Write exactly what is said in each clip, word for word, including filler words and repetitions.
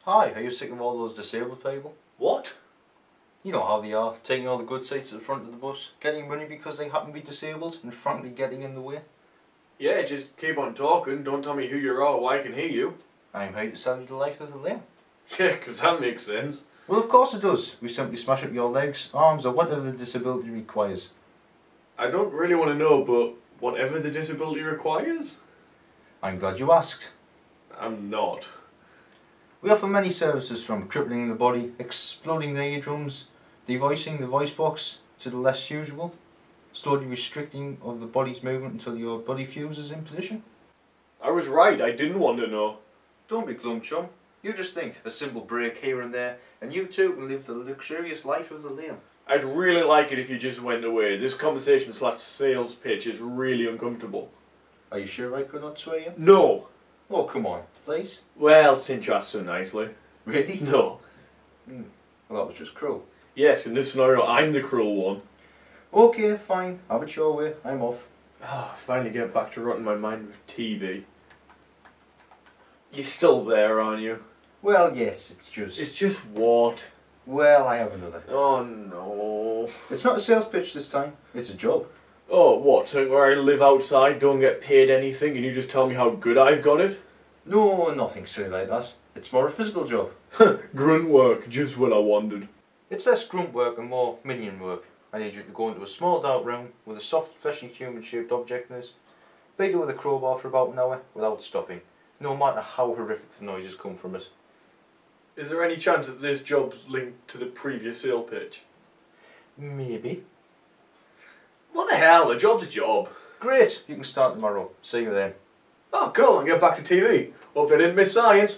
Hi, are you sick of all those disabled people? What? You know how they are, taking all the good seats at the front of the bus, getting money because they happen to be disabled, and frankly getting in the way. Yeah, just keep on talking, don't tell me who you are or why I can hear you. I'm here to sell you the life of the lame. Yeah, 'cause that makes sense. Well, of course it does. We simply smash up your legs, arms, or whatever the disability requires. I don't really want to know, but whatever the disability requires? I'm glad you asked. I'm not. We offer many services from crippling the body, exploding the eardrums, devoicing the voice box to the less usual, slowly restricting of the body's movement until your body fuses in position. I was right, I didn't want to know. Don't be glum, chum. You just think a simple break here and there, and you too can live the luxurious life of the lame. I'd really like it if you just went away. This conversation slash sales pitch is really uncomfortable. Are you sure I could not sway you? No! Oh, come on, please. Well, since you asked so nicely. Really? No. Mm. Well, that was just cruel. Yes, in this scenario, I'm the cruel one. Okay, fine. Have it your way. I'm off. Oh, finally get back to rotting my mind with T V. You're still there, aren't you? Well, yes, it's just... It's just what? Well, I have another. Oh no. It's not a sales pitch this time. It's a job. Oh, what? So where I live outside, don't get paid anything, and you just tell me how good I've got it? No, nothing silly like that. It's more a physical job. Grunt work, just what I wanted. It's less grunt work and more minion work. I need you to go into a small dark room with a soft, fleshy, human-shaped object in it. Beat it with a crowbar for about an hour without stopping, no matter how horrific the noises come from it. Is there any chance that this job's linked to the previous sale pitch? Maybe. What the hell? A job's a job. Great, you can start tomorrow. See you then. Oh, cool, and get back to T V. Hope I didn't miss science.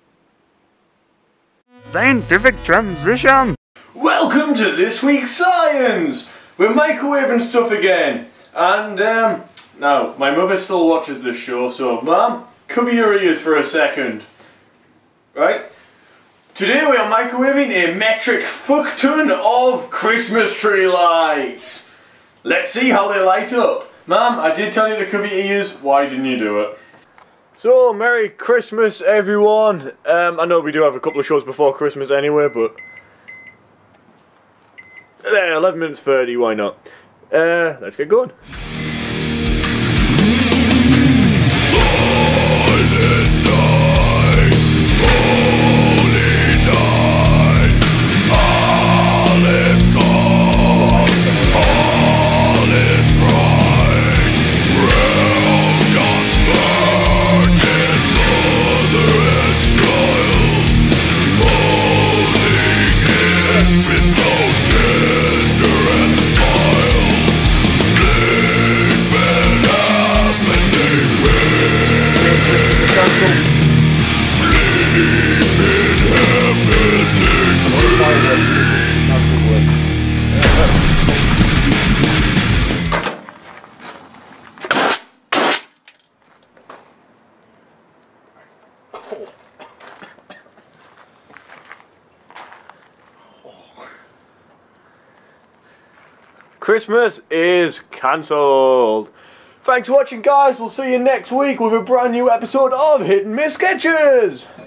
Scientific transition! Welcome to this week's science! We're microwaving stuff again. And, um, now, my mother still watches this show, so, Mum, cover your ears for a second. Right? Today we are microwaving a metric fuck ton of Christmas tree lights. Let's see how they light up. Ma'am, I did tell you to cover your ears, why didn't you do it? So, Merry Christmas everyone. Um, I know we do have a couple of shows before Christmas anyway, but... There, eleven minutes thirty, why not? Uh, let's get going. Christmas is cancelled. Thanks for watching, guys. We'll see you next week with a brand new episode of Hit and Miss Sketches.